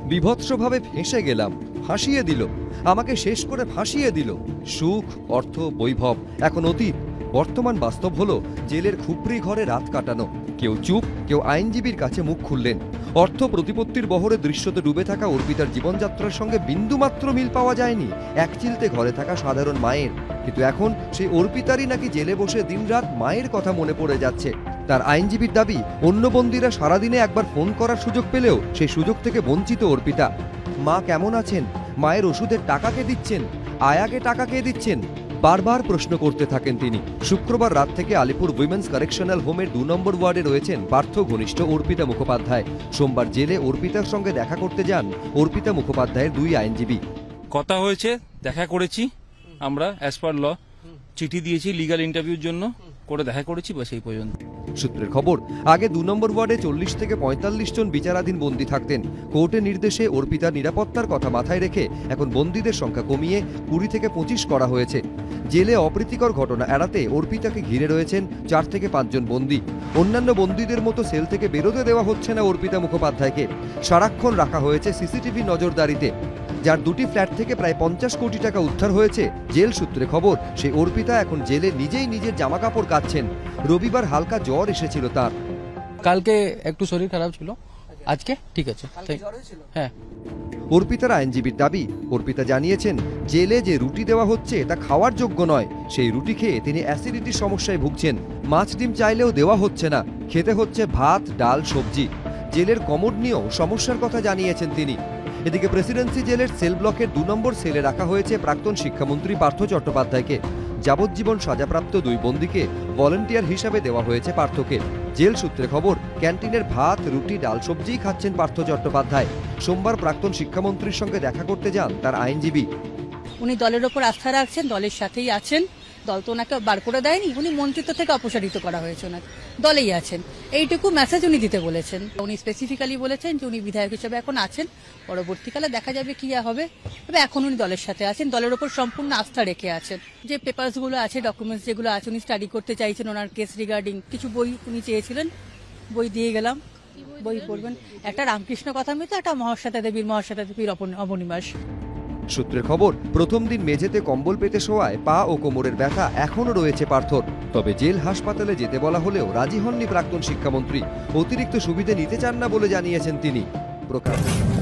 বিভৎসভাবে ফেঁসে গেলাম, ফাঁসিয়ে দিল, আমাকে শেষ করে ফাঁসিয়ে দিল। সুখ, অর্থ, বৈভব এখন অতীত। বর্তমান বাস্তব হলো জেলের খুপড়ি ঘরে রাত কাটানো। কেউ চুপ, কেউ আইনজীবীর কাছে মুখ খুললেন। অর্থ প্রতিপত্তির বহরে দৃশ্যতে ডুবে থাকা অর্পিতার জীবনযাত্রার সঙ্গে বিন্দুমাত্র মিল পাওয়া যায়নি এক চিলতে ঘরে থাকা সাধারণ মায়ের। কিন্তু এখন সেই অর্পিতারই নাকি জেলে বসে দিনরাত মায়ের কথা মনে পড়ে যাচ্ছে। তার আইনজীবীর দাবি, অন্য বন্দীরা সারাদিনে একবার ফোন করার সুযোগ পেলেও সেই সুযোগ থেকে বঞ্চিত অর্পিতা। মা কেমন আছেন, মায়ের ওষুধের টাকা কে দিচ্ছেন, আয়াকে টাকা কে দিচ্ছেন, বারবার প্রশ্ন করতে থাকেন তিনি। শুক্রবার রাত থেকে আলিপুর উইমেন্স কারেকশনাল হোমের 2 নম্বর ওয়ার্ডে রয়েছেন পার্থ ঘনিষ্ঠ অর্পিতা মুখোপাধ্যায়। সোমবার জেলে অর্পিতার সঙ্গে দেখা করতে যান অর্পিতা মুখোপাধ্যায়ের 2 আইনজীবী। কথা হয়েছে, দেখা করেছি, আমরা অ্যাজ পার ল চিঠি দিয়েছি লিগ্যাল ইন্টারভিউর জন্য, করে দেখা করেছি, বা সেই পর্যন্ত। সূত্রের খবর, আগে 2 নম্বর ওয়ার্ডে 40 থেকে 45 জন বিচারাধীন বন্দী থাকতেন। কোর্টের নির্দেশে অর্পিতার নিরাপত্তার কথা মাথায় রেখে এখন বন্দীদের সংখ্যা কমিয়ে 20 থেকে 25 করা হয়েছে। জেলে অপ্রীতিকর ঘটনা এড়াতে অর্পিতাকে ঘিরে রয়েছেন 4 থেকে 5 জন বন্দী। অন্যান্য বন্দীদের মতো সেল থেকে বেরোতে দেওয়া হচ্ছে না অর্পিতা মুখোপাধ্যায়কে। সারাক্ষণ রাখা হয়েছে সিসিটিভি নজরদারিতে। যার 2টি ফ্ল্যাট থেকে প্রায় 50 কোটি টাকা উদ্ধার হয়েছে। জেল সূত্রে খবর, সেই অর্পিতা এখন জেলে নিজেই নিজের জামাকাপড় কাচ্ছেন। রবিবার হালকা জ্বর এসেছিল তার। কালকে একটু শরীর খারাপ ছিল, আজকে ঠিক আছে। হ্যাঁ, অর্পিতার আইনজীবীর দাবি, অর্পিতা জানিয়েছেন জেলে যে রুটি দেওয়া হচ্ছে তা খাওয়ার যোগ্য নয়। সেই রুটি খেয়ে তিনি অ্যাসিডিটির সমস্যায় ভুগছেন। মাছ ডিম চাইলেও দেওয়া হচ্ছে না, খেতে হচ্ছে ভাত, ডাল, সবজি। জেলের কমোড নিয়েও সমস্যার কথা জানিয়েছেন তিনি। এদিকে প্রেসিডেন্সি জেলের সেল ব্লকের 2 নম্বর সেলে রাখা হয়েছে প্রাক্তন শিক্ষামন্ত্রী পার্থ চট্টোপাধ্যায়কে। যাবজ্জীবন সাজাপ্রাপ্ত 2 বন্দীকে ভলেন্টিয়ার হিসাবে দেওয়া হয়েছে পার্থকে। জেল সূত্রে খবর, ক্যান্টিনের ভাত, রুটি, ডাল, সবজিই খাচ্ছেন পার্থ চট্টোপাধ্যায়। সোমবার প্রাক্তন শিক্ষামন্ত্রীর সঙ্গে দেখা করতে যান তার আইনজীবী। উনি দলের ওপর আস্থা রাখছেন, দলের সাথেই আছেন। দল তো ওনাকে বার করে দেয়নি, উনি মন্ত্রিত্ব থেকে অপসারিত করা হয়েছে, ওনাকে দলেই আছেন, এইটুকু মেসেজ উনি দিতে বলেছেন। উনি স্পেসিফিক্যালি বলেছেন যে উনি বিধায়ক হিসেবে এখন আছেন, পরবর্তীকালে দেখা যাবে কি হবে। তবে এখন উনি দলের সাথে আছেন, দলের ওপর সম্পূর্ণ আস্থা রেখে আছেন। যে পেপারসগুলো আছে, ডকুমেন্টস যেগুলো আছে, উনি স্টাডি করতে চাইছেন ওনার কেস রিগার্ডিং। কিছু বই উনি চেয়েছিলেন, বই দিয়ে গেলাম, বই পড়বেন। একটা রামকৃষ্ণ কথামৃত, একটা মহাশ্বেতা দেবীর অবনিবাস। সূত্রের খবর, প্রথম দিন মেঝেতে কম্বল পেতে শোয়ায় পা ও কোমরের ব্যথা এখনও রয়েছে পার্থর। তবে জেল হাসপাতালে যেতে বলা হলেও রাজি হননি প্রাক্তন শিক্ষামন্ত্রী। অতিরিক্ত সুবিধে নিতে চান না বলে জানিয়েছেন তিনি। প্রকাশ।